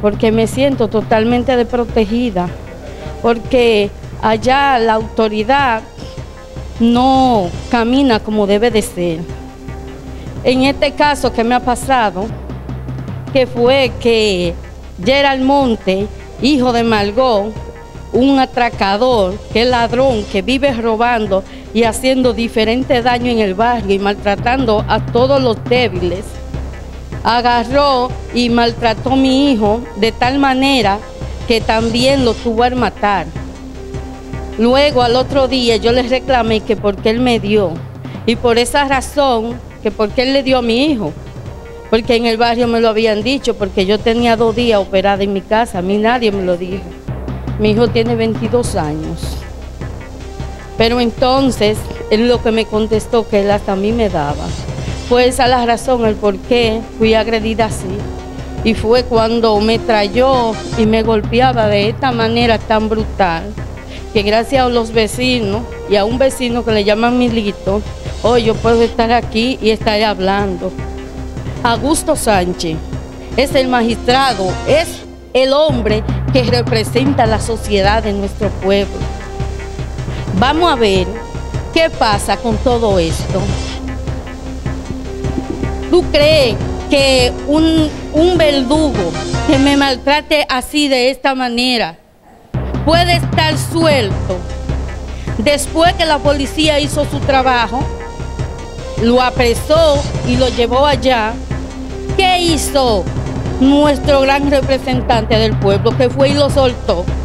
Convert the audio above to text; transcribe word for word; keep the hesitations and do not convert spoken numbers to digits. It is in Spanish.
porque me siento totalmente desprotegida, porque allá la autoridad no camina como debe de ser. En este caso que me ha pasado, que fue que Gerald Monte, hijo de Margot, un atracador, que es ladrón, que vive robando y haciendo diferentes daños en el barrio y maltratando a todos los débiles, agarró y maltrató a mi hijo de tal manera que también lo tuvo al matar. Luego, al otro día, yo le reclamé que porque él me dio, y por esa razón, que porque él le dio a mi hijo, porque en el barrio me lo habían dicho, porque yo tenía dos días operada en mi casa, a mí nadie me lo dijo. Mi hijo tiene veintidós años. Pero entonces, él lo que me contestó que él hasta a mí me daba. Fue esa la razón, el por qué fui agredida así. Y fue cuando me trayó y me golpeaba de esta manera tan brutal, que gracias a los vecinos y a un vecino que le llaman Milito, hoy yo puedo estar aquí y estar hablando. Augusto Sánchez es el magistrado, es el hombre que representa la sociedad de nuestro pueblo. Vamos a ver qué pasa con todo esto. ¿Tú crees que un, un verdugo que me maltrate así de esta manera puede estar suelto después que la policía hizo su trabajo, lo apresó y lo llevó allá? ¿Qué hizo nuestro gran representante del pueblo, que fue y lo soltó?